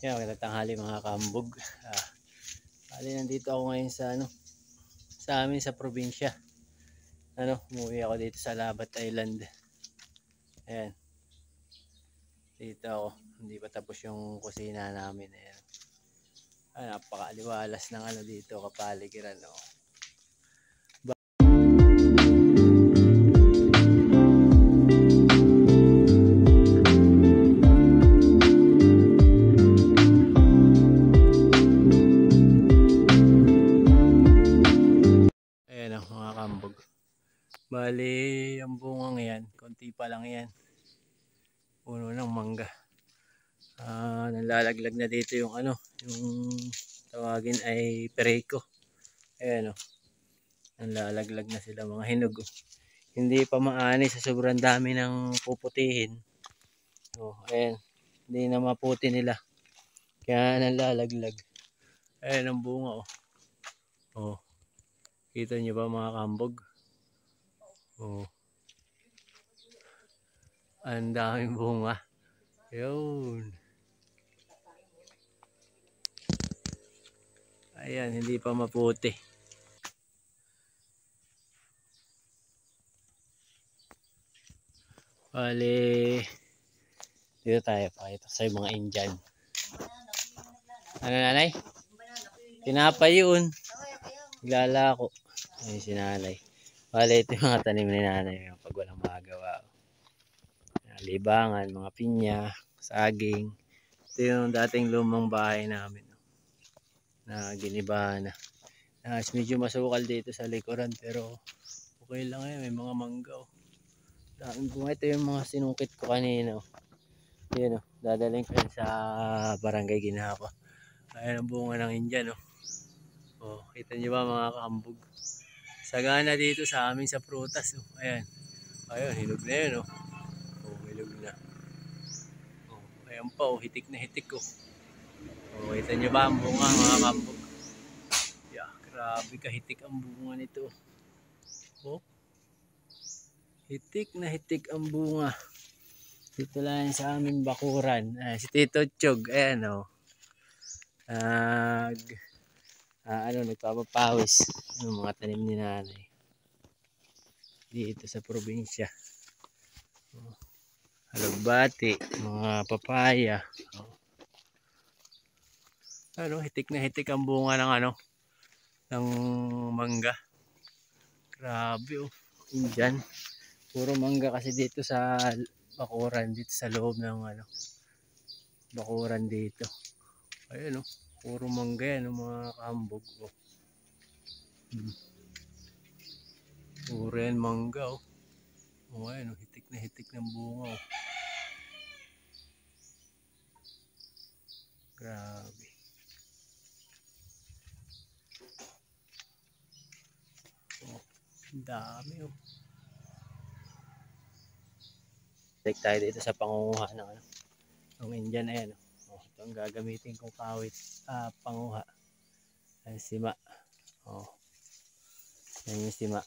Yan, magandang tanghali mga kambog. Bali, nandito ako ngayon sa sa amin sa probinsya. Umuwi ako dito sa Labat Island. Ayan. Dito ako. Hindi pa tapos yung kusina namin. Ayan. Napakaaliwalas ng dito kapaligiran. Mga kambog. Bali, ang bungang yan, konti pa lang yan. Puno ng mangga. Nalalaglag na dito yung yung tawagin ay pereko. Ayan nalalaglag na sila mga hinog. Hindi pa maani sa sobrang dami ng puputihin. Ayan, hindi na maputi nila. Kaya nalalaglag. Ayan ang bunga Kita nyo ba mga kambog? Ang daming bunga. Yun. Ayan, hindi pa maputi. Bali, dito tayo pakita sa mga Indian. Ano nanay? Tinapay yun. Naglalako. Ayun si nanay. Bali, ito yung mga tanim ni nanay pag walang magawa. Libangan, mga pinya, saging. Ito yung dating lumang bahay namin na ginibahan na. Medyo masukal dito sa likuran pero okay lang yan. May mga mangga daming bunga. Ito yung mga sinungkit ko kanina. Yan dadalhin ko yan sa barangay Ginapa. Ayan ang bunga ng Indian kita nyo ba mga kambog? Sagana dito sa amin sa prutas Ayan. Ayun, hinog na yun hinog na. Ayan pa hitik na hitik kita nyo ba ang bunga mga kambog? Grabe kahitik ang bunga nito. Hitik na hitik ang bunga. Dito lang sa aming bakuran. Si Tito Chog. Ayan nagpapapawis yung mga tanim ni nanay dito sa probinsya. Halugbati, mga papaya. Hitik na hitik ang bunga ng ng mangga. Grabe Indian. Puro mangga kasi dito sa bakuran, dito sa loob ng bakuran dito. Ayun puro mangga yan mga kambog Puro yan mangga ayun hitik na hitik ng bunga Grabe. Dami Take tayo dito sa pangunguha ng Indian. Ayan ito ang gagamitin kong kawit panguha. Sima. Yan yung sima.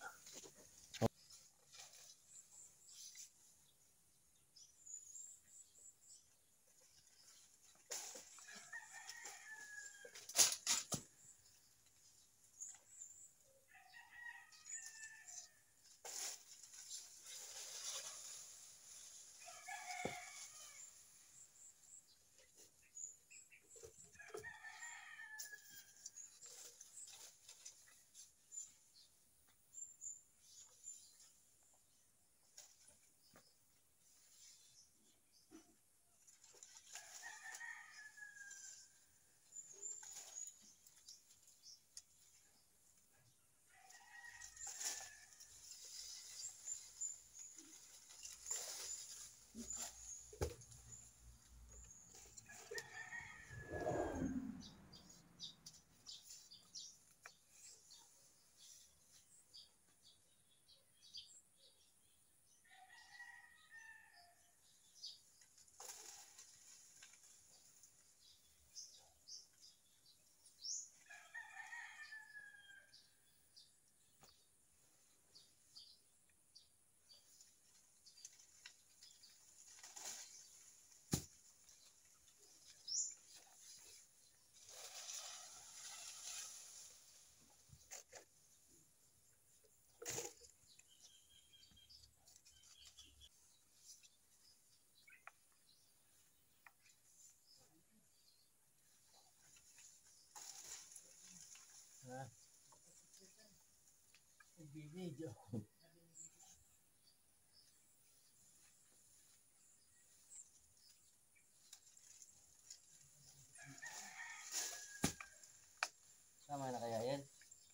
Tama na kaya yan?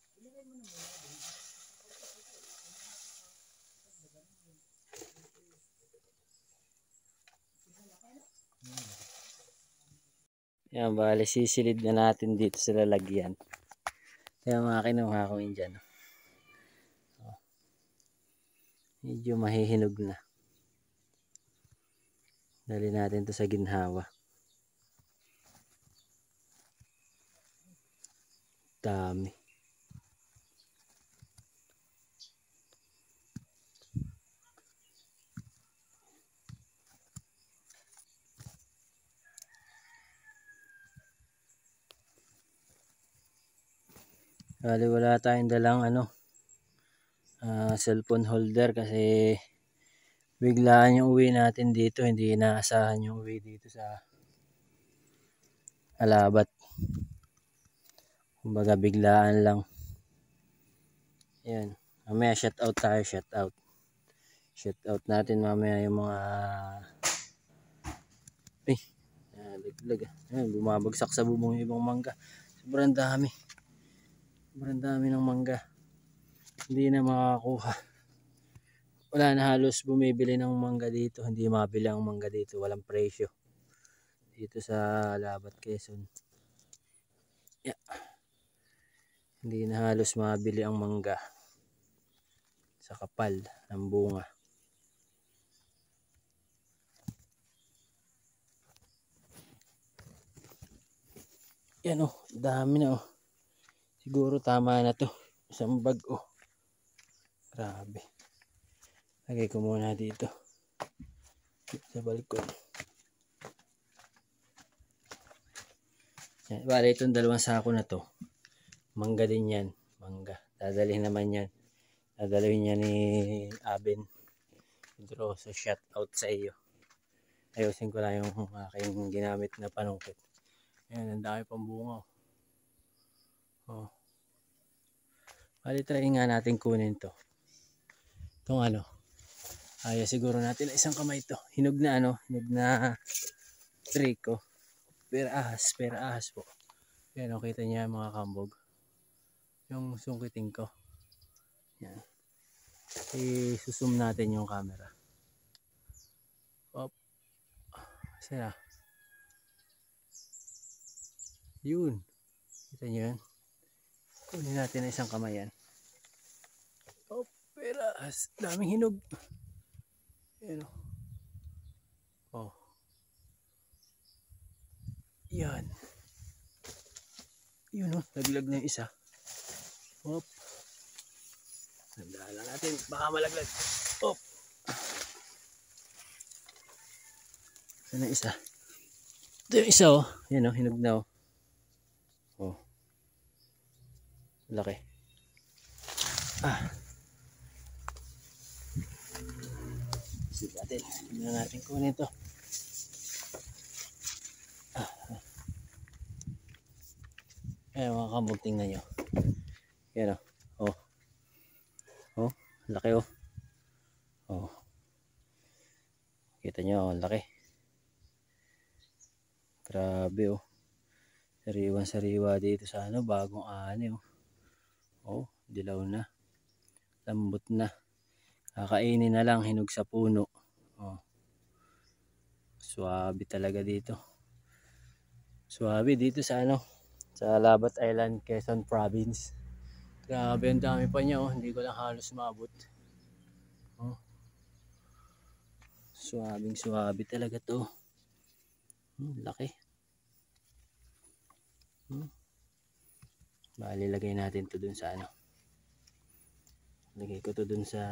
Yan, bali sisilid na natin dito sa lalagyan. Kaya mga kinuha ko yun dyan. Medyo mahihinog na. Dali natin to sa ginhawa. Dami. Bali wala tayong dalang cellphone holder kasi biglaan yung uwi natin dito. Hindi inaasahan yung uwi dito sa Alabat. Kumbaga biglaan lang. Ayan. Mamaya shout out tayo, shout out. Shout out natin mamaya yung mga laglag. Ayan, bumabagsak sa bubong yung ibang mangga. Sobrang dami. Sobrang dami ng mangga. Hindi na makakakuha. Wala na halos bumibili ng mangga dito. Hindi mabili ang mangga dito. Walang presyo. Dito sa Alabat, Quezon. Yeah. Hindi na halos mabili ang mangga. Sa kapal ng bunga. Yan oh, dami na oh. Siguro tama na to. Isang bag oh. Grabe. Lagay ko muna dito. Sa balkon. Yan. Bale itong dalawang sako na to. Mangga din yan. Mangga. Dadalhin naman yan. Dadalhin niya ni Aben. Pedro. So shout out sa iyo. Ayusin ko lang yung aking ginamit na panungkit. Ayan, ang dami pang bunga. Oh. Bali try nga natin kunin to. Itong siguro natin na isang kamay to. Hinog na hinog na triko. Pera ahas po. Ayan, kita niya mga kambog. Yung sungkitin ko. Yan. I-zoom natin yung camera. Op. Sana. Yun. Kita nyo yan. Kunin natin na isang kamay yan. Oh, peras. Daming hinog. Ayan o. Oh. Yan. Yun o. Naglag na yung isa. Hop. Tandaan lang natin. Baka malaglag. Hop. Ito na isa. Ito yung isa o. Yan o. Hinog na o. Oh. Laki. Sige natin. Hindi na natin kunin ito. Ayan mga kambog, tingnan nyo. Yan o. Oh. Oh. Laki o. Oh. Kita nyo. Laki. Grabe o. Sariwan sariwa dito sa bagong ani o. Oh, dilaw na. Lambot na. Kakainin na lang, hinog sa puno. Oh. Swabe talaga dito. Swabe dito sa sa Alabat Island, Quezon Province. Grabe, ang dami pa niya oh. Hindi ko lang halos maabot. Oh. Swabing swabe talaga to. Laki. Bali, lagay natin to dun sa lagay ko to dun sa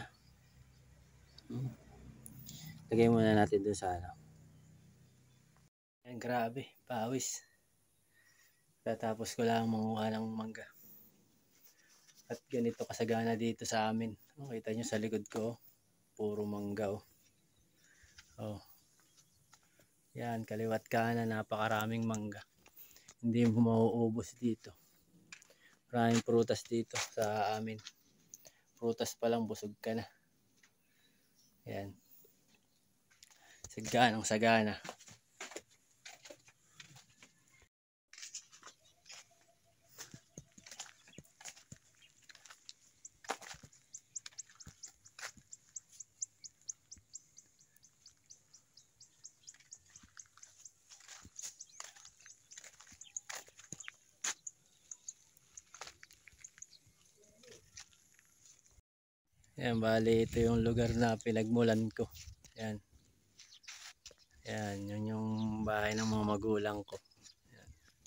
lagay muna natin dun sa Ayan, grabe, pawis. Tatapos ko lang manguha ng mangga. At ganito kasagana dito sa amin. Oh, kita nyo sa likod ko, puro mangga oh. Oh. Yan, kaliwat kanan, napakaraming mangga. Hindi mo mauubos dito. Maraming prutas dito sa amin. prutas pa lang busog ka na. Yan. Saganang sagana. Yan, bali ito yung lugar na pinagmulan ko. Yan. Yan, yun yung bahay ng mga magulang ko. Yan.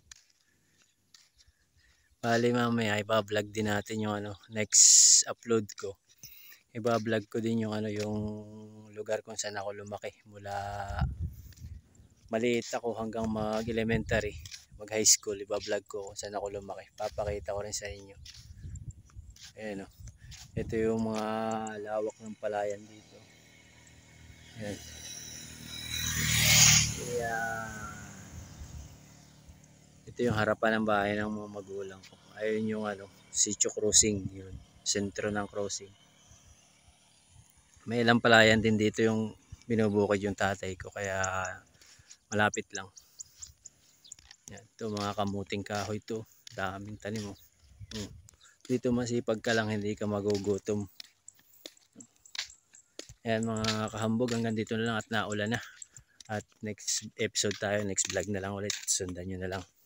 Bali mamaya iba-vlog din natin yung ano, next upload ko. Iba-vlog ko din yung ano, yung lugar kung saan ako lumaki mula maliit ako hanggang mag-elementary, mag-high school. Iba-vlog ko kung saan ako lumaki. Papakita ko rin sa inyo. Ayan o. Ito yung mga lawak ng palayan dito. Ayan. Ayan. Ito yung harapan ng bahay ng mga magulang ko. Ayun yung ano, Sitio Crossing. Yun. Sentro ng crossing. May ilang palayan din dito yung binubukid yung tatay ko. Kaya malapit lang. Yan. Ito mga kamuting kahoy to. Daming tanim mo. Dito masipag ka lang, hindi ka magugutom. Ayan mga kahambog, hanggang dito na lang at naulan na. At next episode tayo, next vlog na lang ulit. Sundan nyo na lang.